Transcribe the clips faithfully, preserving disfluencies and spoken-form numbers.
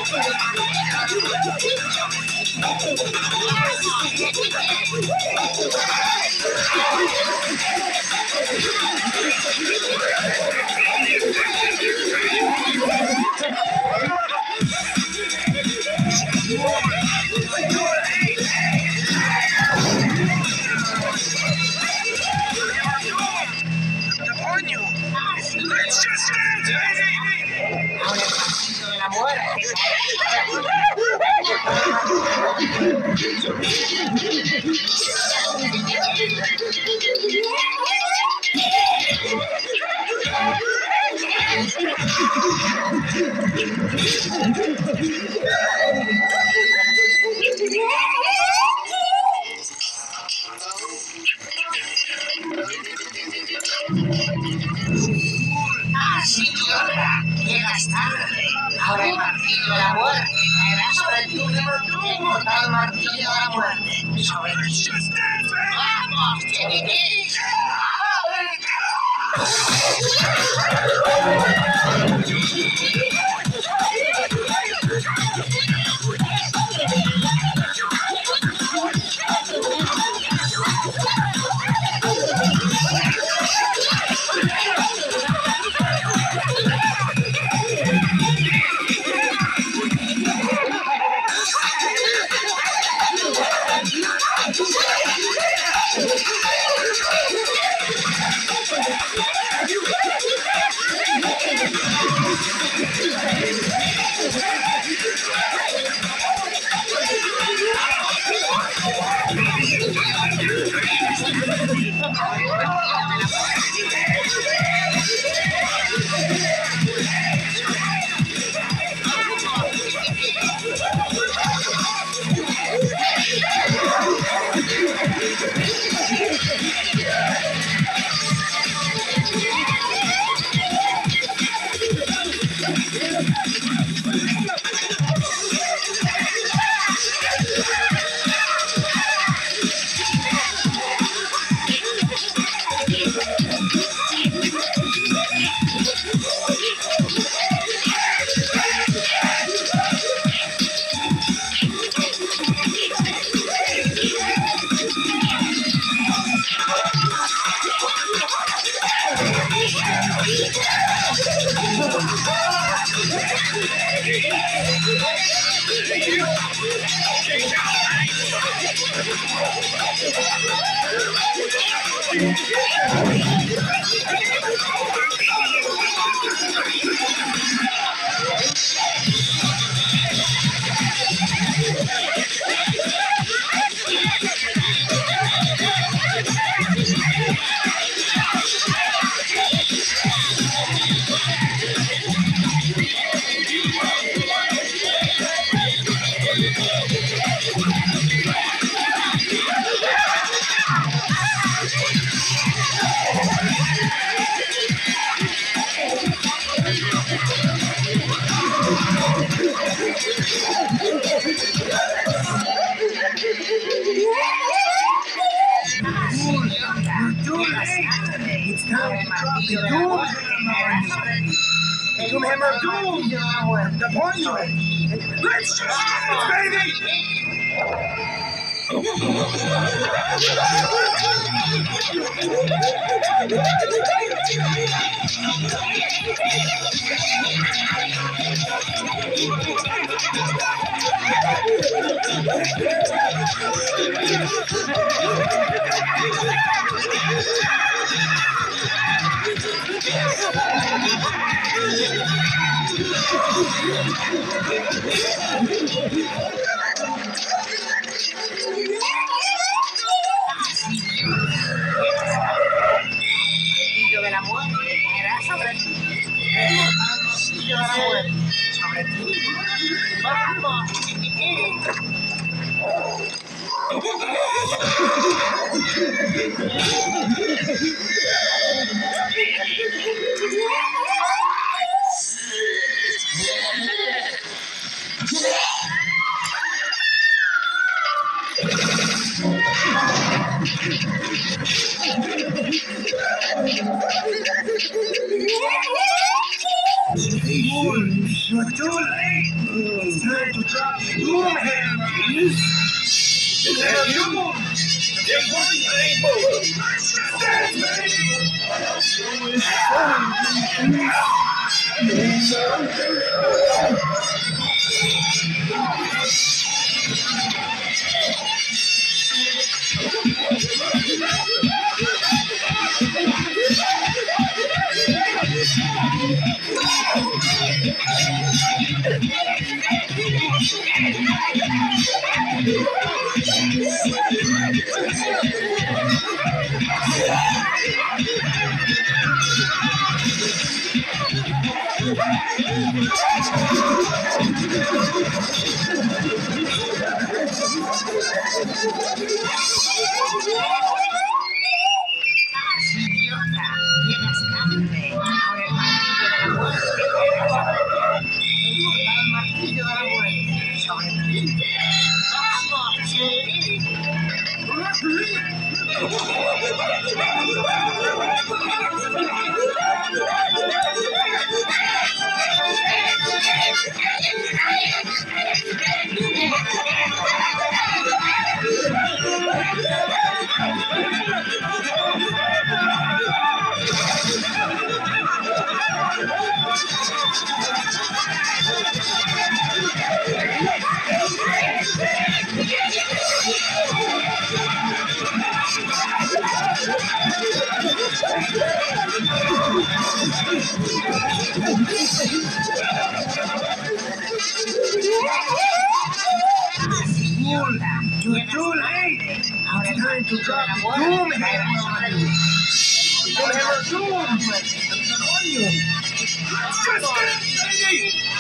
Llegas tarde. Ahora el martillo de la muerte caerá sobre ti. Inmortal martillo de la muerte. Sobre ti. ¡Vamos, chiquitín! Doomhammer Doom! The point! Let's just dance, baby! De la muerte caerá sobre ti. Martillo de la muerte sobre ti. Vamos, chiquitín. You're too late! time to drop the doom hammer. Doom hammer doom. There's one rainbow. Dance, Idiota, llegas tarde. Ahora el martillo de la muerte caerá sobre ti. El mortal martillo de la muerte sobre ti. ¡Vamos, You're too late. Ahora el Time to martillo de drop la the muerte doom caerá hammer. sobre ti. Doom hammer doom. Demonio. Just dance, baby.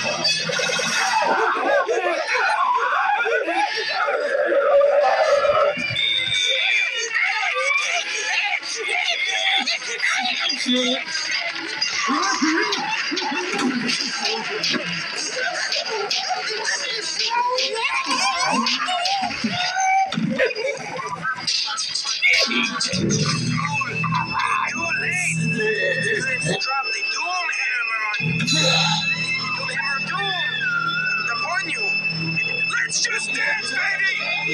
Too late. Time to drop the doom hammer on you. Doom hammer doom. Upon you. Let's just dance, baby.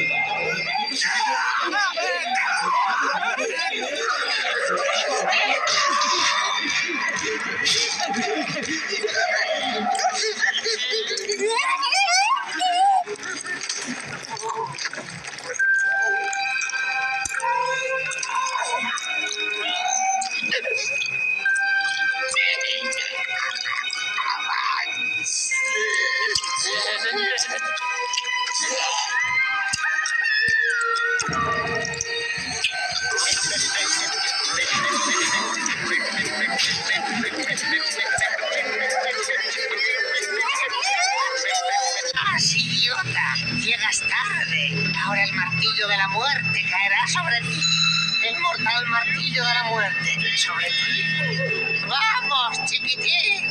¡Vas, idiota! Llegas tarde. Ahora el martillo de la muerte caerá sobre ti. El mortal martillo de la muerte sobre ti. ¡Vamos, chiquitín!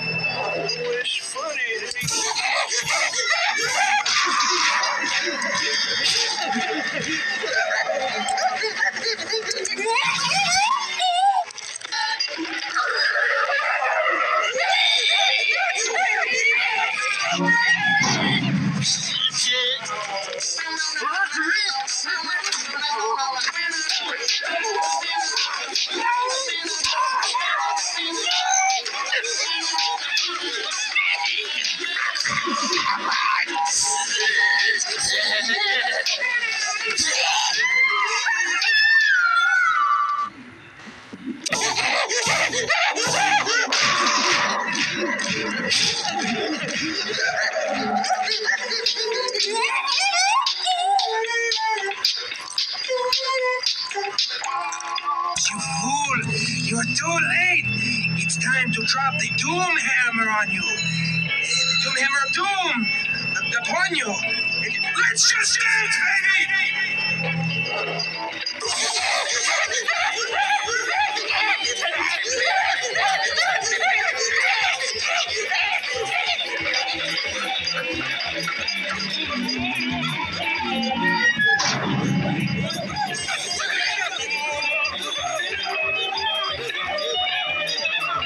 You fool! You're too late. It's time to drop the doom hammer on you. The doom hammer of doom upon you. Let's just dance,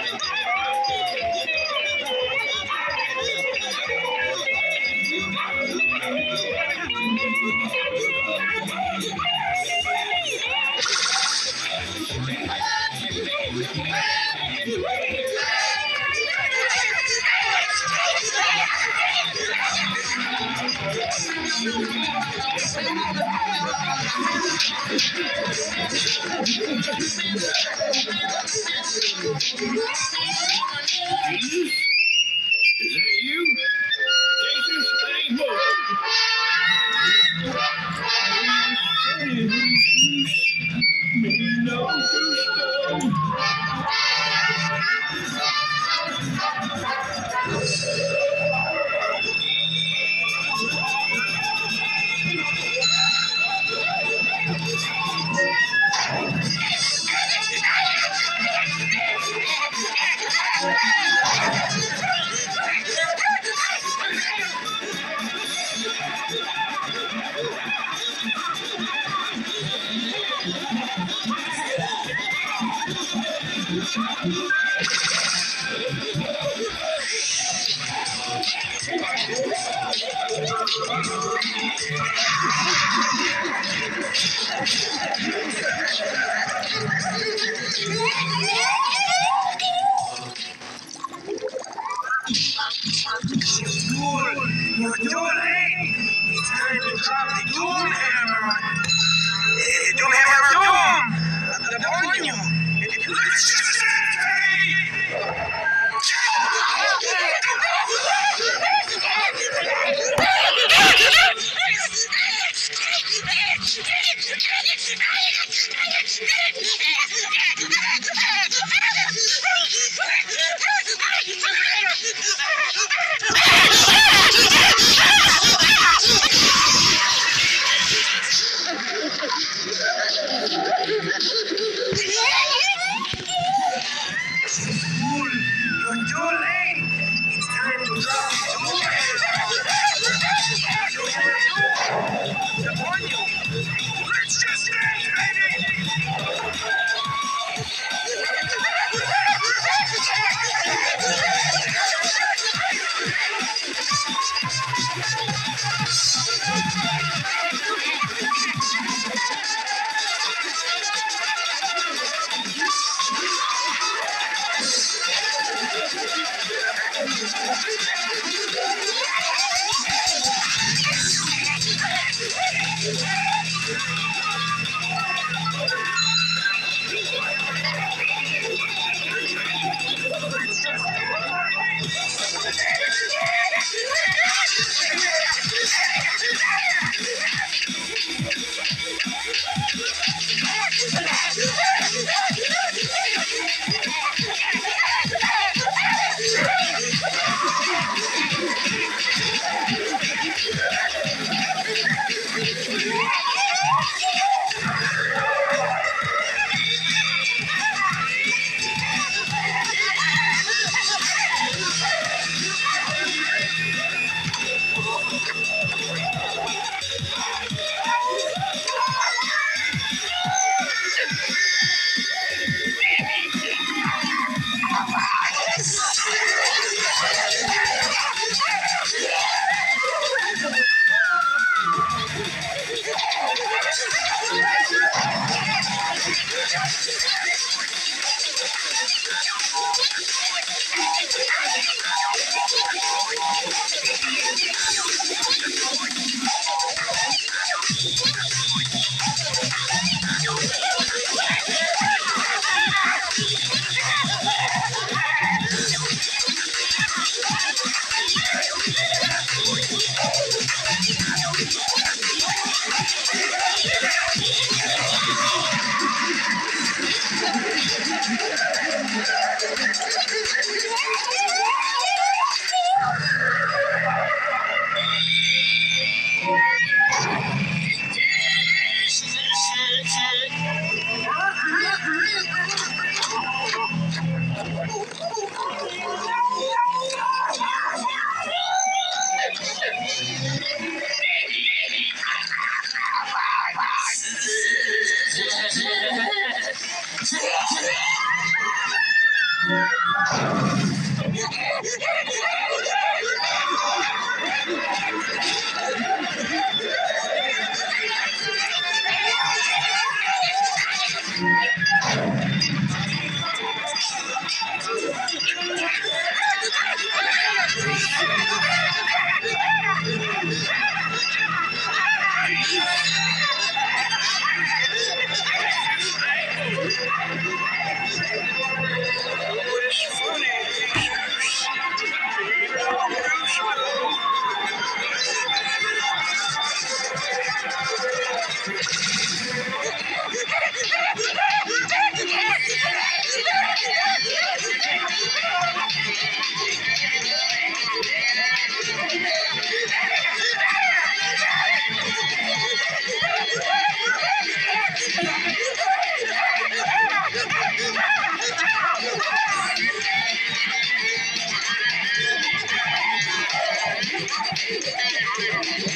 baby. You're too late. It's time to drop the Doom Hammer on you. Uh, Doom Hammer Doom! Upon you. Let's just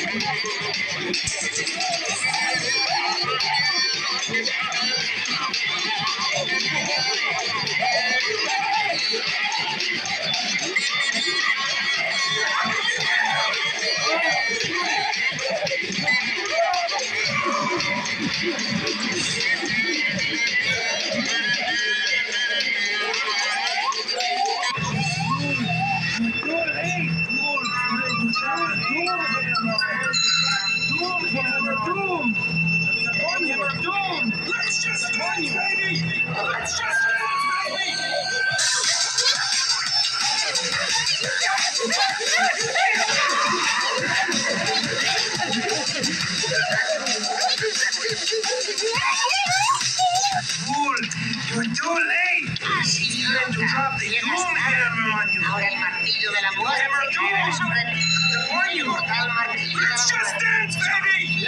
Doom! Upon him or doom! Let's just upon you, baby! Let's just dance, baby! Fool! You're too late! Así It's time to drop the doom hammer on you! Ahora el martillo de la muerte Hammer caerá doom! sobre ti. Upon El you! mortal martillo de la Let's just muerte. dance, baby!